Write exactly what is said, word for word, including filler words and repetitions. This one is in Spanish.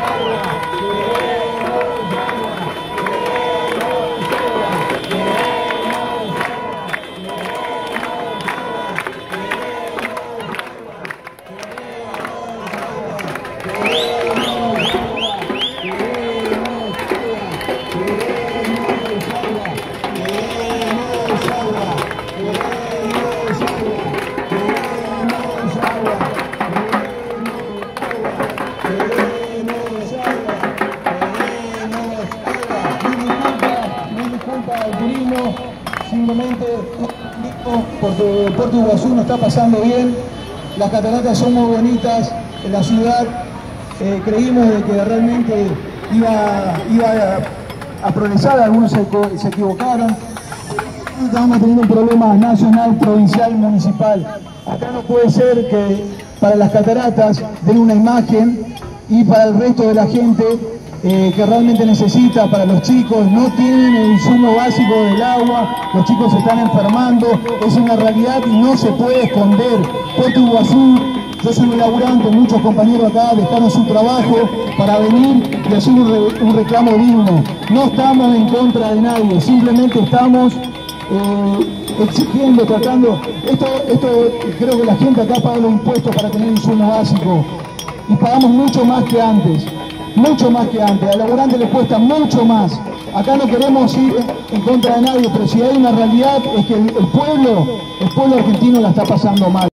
El turismo, simplemente porque Puerto Iguazú no está pasando bien, las cataratas son muy bonitas, en la ciudad eh, creímos de que realmente iba, iba a, a progresar, algunos se, se equivocaron. Estamos teniendo un problema nacional, provincial, municipal. Acá no puede ser que para las cataratas den una imagen y para el resto de la gente Eh, que realmente necesita, para los chicos, no tienen el insumo básico del agua, los chicos se están enfermando, es una realidad y no se puede esconder. Puerto Iguazú, yo soy un laburante, muchos compañeros acá dejaron su trabajo para venir y hacer un, re, un reclamo digno. No estamos en contra de nadie, simplemente estamos eh, exigiendo, tratando, esto, esto creo que la gente acá paga los impuestos para tener insumo básico y pagamos mucho más que antes. Mucho más que antes, al laburante le cuesta mucho más. Acá no queremos ir en contra de nadie, pero si hay una realidad es que el, el pueblo, el pueblo argentino la está pasando mal.